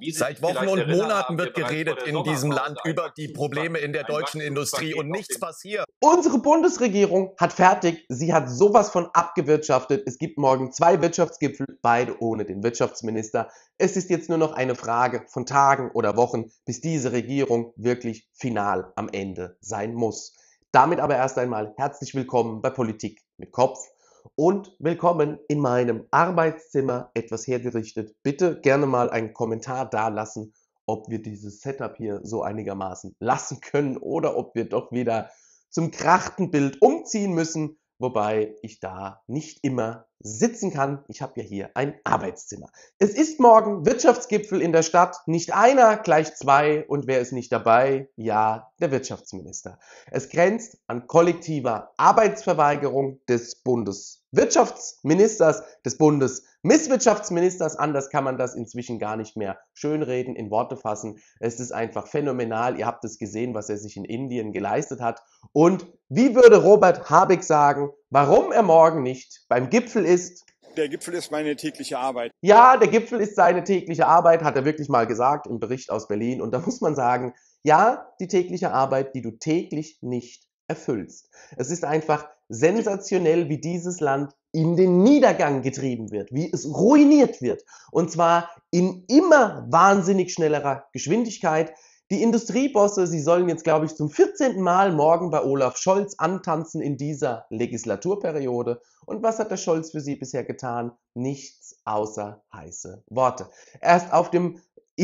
Wie Sie sich Seit Wochen vielleicht und erinnern, Monaten haben wir wird bereits vor geredet der in diesem Sommerpause Land ein über die Probleme in der deutschen Industrie und nichts passiert. Unsere Bundesregierung hat fertig, sie hat sowas von abgewirtschaftet. Es gibt morgen 2 Wirtschaftsgipfel, beide ohne den Wirtschaftsminister. Es ist jetzt nur noch eine Frage von Tagen oder Wochen, bis diese Regierung wirklich final am Ende sein muss. Damit aber erst einmal herzlich willkommen bei Politik mit Kopf und willkommen in meinem Arbeitszimmer, etwas hergerichtet. Bitte gerne mal einen Kommentar dalassen, ob wir dieses Setup hier so einigermaßen lassen können oder ob wir doch wieder zum Krachtenbild umziehen müssen, wobei ich da nicht immer sitzen kann. Ich habe ja hier ein Arbeitszimmer. Es ist morgen Wirtschaftsgipfel in der Stadt, nicht einer, gleich 2 und wer ist nicht dabei? Ja, der Wirtschaftsminister. Es grenzt an kollektiver Arbeitsverweigerung des Bundeswirtschaftsministers, des Bundesmisswirtschaftsministers. Anders kann man das inzwischen gar nicht mehr schönreden, in Worte fassen. Es ist einfach phänomenal. Ihr habt es gesehen, was er sich in Indien geleistet hat. Und wie würde Robert Habeck sagen, warum er morgen nicht beim Gipfel ist? Der Gipfel ist meine tägliche Arbeit. Ja, der Gipfel ist seine tägliche Arbeit, hat er wirklich mal gesagt im Bericht aus Berlin. Und da muss man sagen, ja, die tägliche Arbeit, die du täglich nicht erfüllst. Es ist einfach sensationell, wie dieses Land in den Niedergang getrieben wird, wie es ruiniert wird. Und zwar in immer wahnsinnig schnellerer Geschwindigkeit. Die Industriebosse, sie sollen jetzt, glaube ich, zum 14. Mal morgen bei Olaf Scholz antanzen in dieser Legislaturperiode. Und was hat der Scholz für sie bisher getan? Nichts außer heiße Worte. Erst auf dem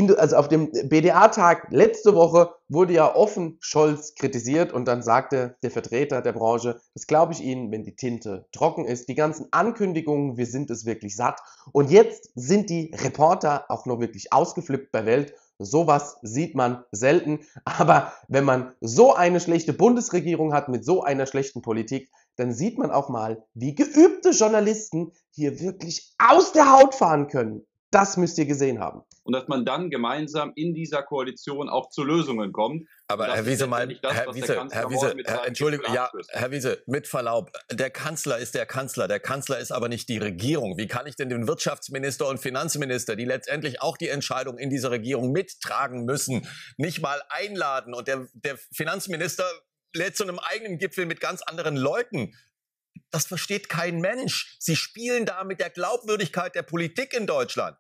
BDA-Tag letzte Woche wurde ja offen Scholz kritisiert und dann sagte der Vertreter der Branche, das glaube ich Ihnen, wenn die Tinte trocken ist. Die ganzen Ankündigungen, wir sind es wirklich satt. Und jetzt sind die Reporter auch noch wirklich ausgeflippt bei Welt. Sowas sieht man selten. Aber wenn man so eine schlechte Bundesregierung hat mit so einer schlechten Politik, dann sieht man auch mal, wie geübte Journalisten hier wirklich aus der Haut fahren können. Das müsst ihr gesehen haben. Und dass man dann gemeinsam in dieser Koalition auch zu Lösungen kommt. Aber Herr Wiese, Entschuldigung, ja, Herr Wiese, mit Verlaub, der Kanzler ist der Kanzler ist aber nicht die Regierung. Wie kann ich denn den Wirtschaftsminister und Finanzminister, die letztendlich auch die Entscheidung in dieser Regierung mittragen müssen, nicht mal einladen? Und der Finanzminister lädt zu einem eigenen Gipfel mit ganz anderen Leuten. Das versteht kein Mensch. Sie spielen da mit der Glaubwürdigkeit der Politik in Deutschland.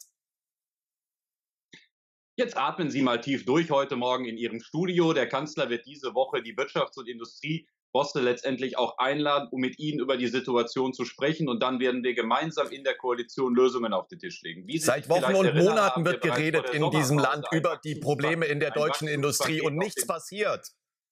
Jetzt atmen Sie mal tief durch heute Morgen in Ihrem Studio. Der Kanzler wird diese Woche die Wirtschafts- und Industriebosse letztendlich auch einladen, um mit ihnen über die Situation zu sprechen. Und dann werden wir gemeinsam in der Koalition Lösungen auf den Tisch legen. Seit Wochen und Monaten wird geredet in diesem Land über die Probleme in der deutschen Industrie und nichts passiert.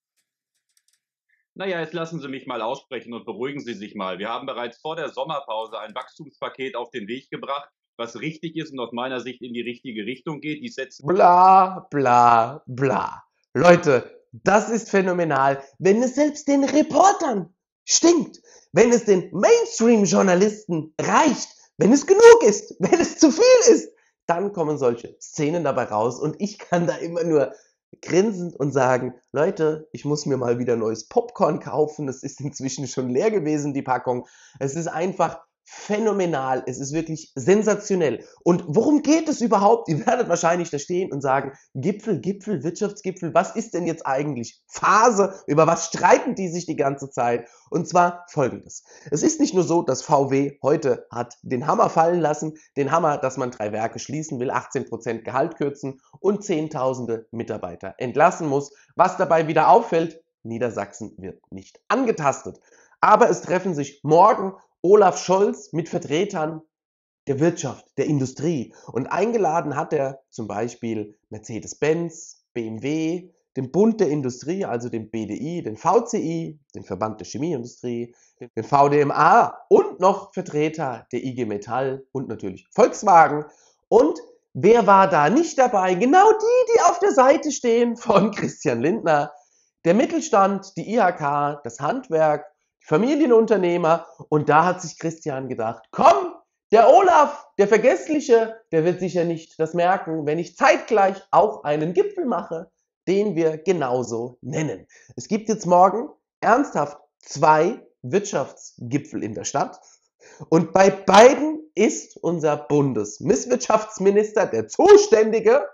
Naja, jetzt lassen Sie mich mal aussprechen und beruhigen Sie sich mal. Wir haben bereits vor der Sommerpause ein Wachstumspaket auf den Weg gebracht, was richtig ist und aus meiner Sicht in die richtige Richtung geht. Die setzen bla bla bla. Leute, das ist phänomenal, wenn es selbst den Reportern stinkt, wenn es den Mainstream-Journalisten reicht, wenn es genug ist, wenn es zu viel ist, dann kommen solche Szenen dabei raus und ich kann da immer nur grinsend und sagen, Leute, ich muss mir mal wieder neues Popcorn kaufen, es ist inzwischen schon leer gewesen, die Packung. Es ist einfach phänomenal, es ist wirklich sensationell. Und worum geht es überhaupt? Ihr werdet wahrscheinlich da stehen und sagen, Gipfel, Wirtschaftsgipfel, was ist denn jetzt eigentlich Phase? Über was streiten die sich die ganze Zeit? Und zwar Folgendes. Es ist nicht nur so, dass VW heute hat den Hammer fallen lassen, den Hammer, dass man 3 Werke schließen will, 18% Gehalt kürzen und Zehntausende Mitarbeiter entlassen muss. Was dabei wieder auffällt, Niedersachsen wird nicht angetastet. Aber es treffen sich morgen Olaf Scholz mit Vertretern der Wirtschaft, der Industrie. Und eingeladen hat er zum Beispiel Mercedes-Benz, BMW, den Bund der Industrie, also den BDI, den VCI, den Verband der Chemieindustrie, den VDMA und noch Vertreter der IG Metall und natürlich Volkswagen. Und wer war da nicht dabei? Genau die auf der Seite stehen von Christian Lindner. Der Mittelstand, die IHK, das Handwerk, Familienunternehmer, und da hat sich Christian gedacht, komm, der Olaf, der Vergessliche, der wird sicher nicht das merken, wenn ich zeitgleich auch einen Gipfel mache, den wir genauso nennen. Es gibt jetzt morgen ernsthaft 2 Wirtschaftsgipfel in der Stadt und bei beiden ist unser Bundesmisswirtschaftsminister, der Zuständige,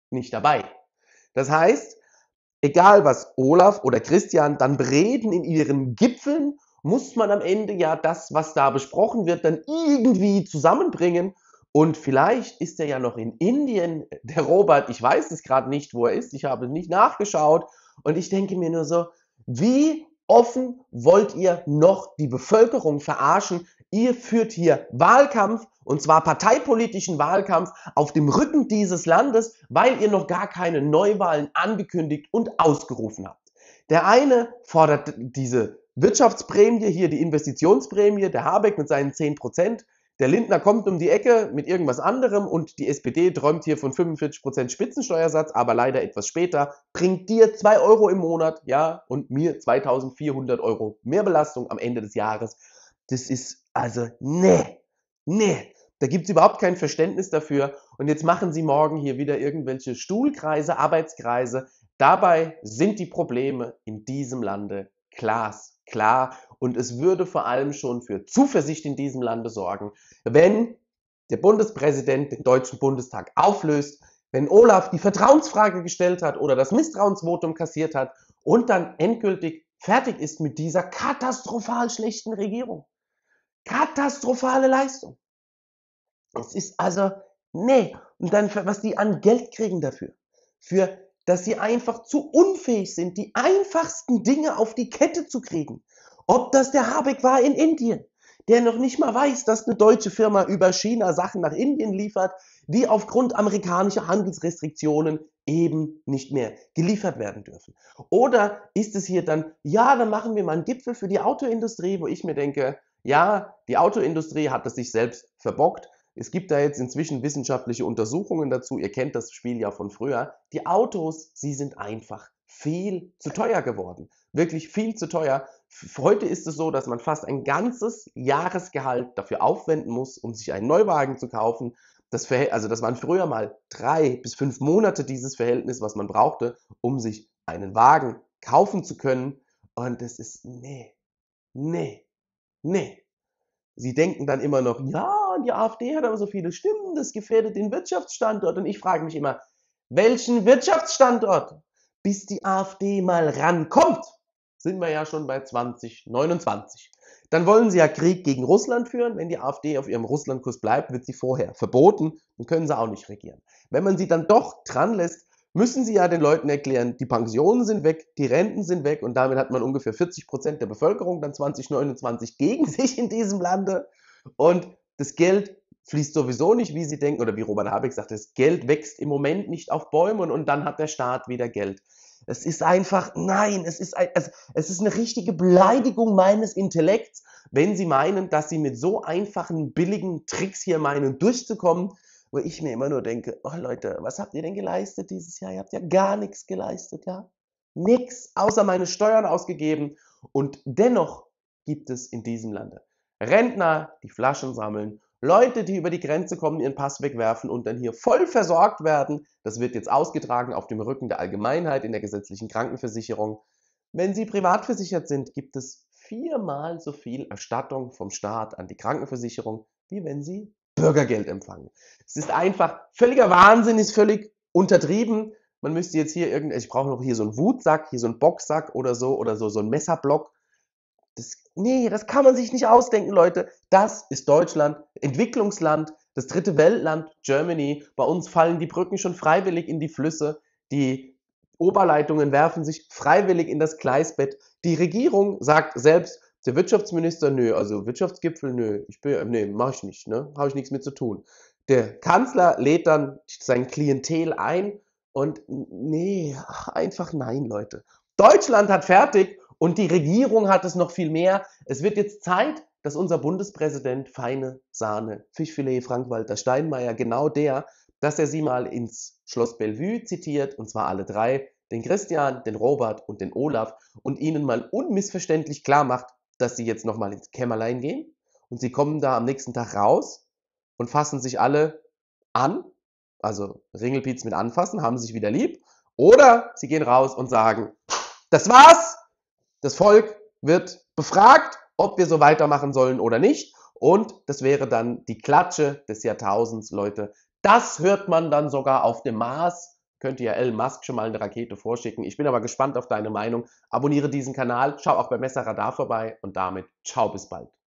nicht dabei. Das heißt, egal was Olaf oder Christian dann bereden in ihren Gipfeln, muss man am Ende ja das, was da besprochen wird, dann irgendwie zusammenbringen. Und vielleicht ist er ja noch in Indien, der Robert, ich weiß es gerade nicht, wo er ist, ich habe nicht nachgeschaut. Und ich denke mir nur so, wie offen wollt ihr noch die Bevölkerung verarschen? Ihr führt hier Wahlkampf, und zwar parteipolitischen Wahlkampf, auf dem Rücken dieses Landes, weil ihr noch gar keine Neuwahlen angekündigt und ausgerufen habt. Der eine fordert diese Wirtschaftsprämie, hier die Investitionsprämie, der Habeck mit seinen 10%. Der Lindner kommt um die Ecke mit irgendwas anderem und die SPD träumt hier von 45% Spitzensteuersatz, aber leider etwas später, bringt dir 2 Euro im Monat, ja, und mir 2.400 Euro Mehrbelastung am Ende des Jahres. Das ist also, nee, da gibt es überhaupt kein Verständnis dafür. Und jetzt machen sie morgen hier wieder irgendwelche Stuhlkreise, Arbeitskreise. Dabei sind die Probleme in diesem Lande glasklar. Und es würde vor allem schon für Zuversicht in diesem Lande sorgen, wenn der Bundespräsident den Deutschen Bundestag auflöst, wenn Olaf die Vertrauensfrage gestellt hat oder das Misstrauensvotum kassiert hat und dann endgültig fertig ist mit dieser katastrophal schlechten Regierung. Katastrophale Leistung. Es ist also, nee. Und dann, was die an Geld kriegen dafür. Dass sie einfach zu unfähig sind, die einfachsten Dinge auf die Kette zu kriegen. Ob das der Habeck war in Indien, der noch nicht mal weiß, dass eine deutsche Firma über China Sachen nach Indien liefert, die aufgrund amerikanischer Handelsrestriktionen eben nicht mehr geliefert werden dürfen. Oder ist es hier dann, ja, dann machen wir mal einen Gipfel für die Autoindustrie, wo ich mir denke, ja, die Autoindustrie hat es sich selbst verbockt. Es gibt da jetzt inzwischen wissenschaftliche Untersuchungen dazu. Ihr kennt das Spiel ja von früher. Die Autos, sie sind einfach viel zu teuer geworden. Wirklich viel zu teuer. Heute ist es so, dass man fast ein ganzes Jahresgehalt dafür aufwenden muss, um sich einen Neuwagen zu kaufen. Das waren früher mal 3 bis 5 Monate dieses Verhältnis, was man brauchte, um sich einen Wagen kaufen zu können. Und das ist, nee. Sie denken dann immer noch, ja, die AfD hat aber so viele Stimmen, das gefährdet den Wirtschaftsstandort. Und ich frage mich immer, welchen Wirtschaftsstandort? Bis die AfD mal rankommt, sind wir ja schon bei 2029. Dann wollen sie ja Krieg gegen Russland führen. Wenn die AfD auf ihrem Russlandkurs bleibt, wird sie vorher verboten. Dann können sie auch nicht regieren. Wenn man sie dann doch dran lässt, müssen sie ja den Leuten erklären, die Pensionen sind weg, die Renten sind weg und damit hat man ungefähr 40% der Bevölkerung dann 2029 gegen sich in diesem Lande und das Geld fließt sowieso nicht, wie sie denken, oder wie Robert Habeck sagt, das Geld wächst im Moment nicht auf Bäumen und dann hat der Staat wieder Geld. Es ist einfach, nein, es ist eine richtige Beleidigung meines Intellekts, wenn sie meinen, dass sie mit so einfachen, billigen Tricks hier meinen, durchzukommen, wo ich mir immer nur denke, oh Leute, was habt ihr denn geleistet dieses Jahr? Ihr habt ja gar nichts geleistet, ja? Nix, außer meine Steuern ausgegeben. Und dennoch gibt es in diesem Lande Rentner, die Flaschen sammeln, Leute, die über die Grenze kommen, ihren Pass wegwerfen und dann hier voll versorgt werden. Das wird jetzt ausgetragen auf dem Rücken der Allgemeinheit in der gesetzlichen Krankenversicherung. Wenn sie privat versichert sind, gibt es 4-mal so viel Erstattung vom Staat an die Krankenversicherung, wie wenn sie Bürgergeld empfangen. Es ist einfach völliger Wahnsinn, ist völlig untertrieben. Man müsste jetzt hier ich brauche noch hier so einen Wutsack, hier so einen Boxsack oder so einen Messerblock. Das kann man sich nicht ausdenken, Leute. Das ist Deutschland, Entwicklungsland, das dritte Weltland, Germany. Bei uns fallen die Brücken schon freiwillig in die Flüsse. Die Oberleitungen werfen sich freiwillig in das Gleisbett. Die Regierung sagt selbst, der Wirtschaftsminister, nö, also Wirtschaftsgipfel, nö, mach ich nicht, ne, habe ich nichts mit zu tun. Der Kanzler lädt dann sein Klientel ein und nee, einfach nein, Leute. Deutschland hat fertig und die Regierung hat es noch viel mehr. Es wird jetzt Zeit, dass unser Bundespräsident feine Sahne, Fischfilet Frank-Walter Steinmeier, genau dass er sie mal ins Schloss Bellevue zitiert, und zwar alle 3, den Christian, den Robert und den Olaf, und ihnen mal unmissverständlich klar macht, dass sie jetzt nochmal ins Kämmerlein gehen und sie kommen da am nächsten Tag raus und fassen sich alle an, also Ringelpiez mit anfassen, haben sich wieder lieb, oder sie gehen raus und sagen, das war's, das Volk wird befragt, ob wir so weitermachen sollen oder nicht, und das wäre dann die Klatsche des Jahrtausends, Leute. Das hört man dann sogar auf dem Mars könnte ja Elon Musk schon mal eine Rakete vorschicken. Ich bin aber gespannt auf deine Meinung. Abonniere diesen Kanal, schau auch bei Messerradar vorbei und damit ciao, bis bald.